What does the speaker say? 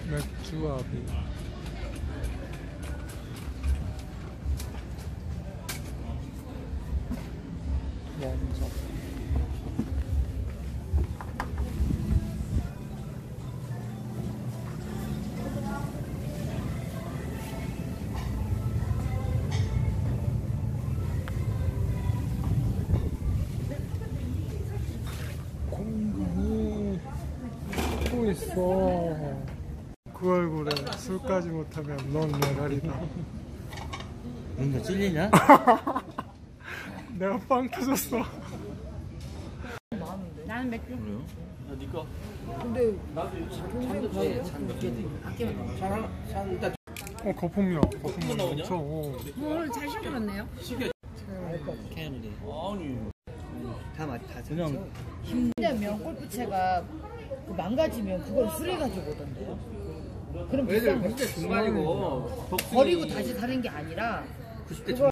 맥주와비. 먼저. 공간이 또 있어. 그 얼굴에 술까지 못하면 넌 메갈이다. 뭔가 찔리냐? 내가 빵 터졌어. 나는 맥주. 그래요? 야, 니꺼. 근데 거품이야. 거품 엄청. 오늘 잘 시켜놨네요. 캐는데. 아니. 다 그냥. 힘들면 골프채가 망가지면 그걸 수리해가지고 오던데요. 그럼 비싼 거. 중간이고 버리고 다시 사는 게 아니라 그걸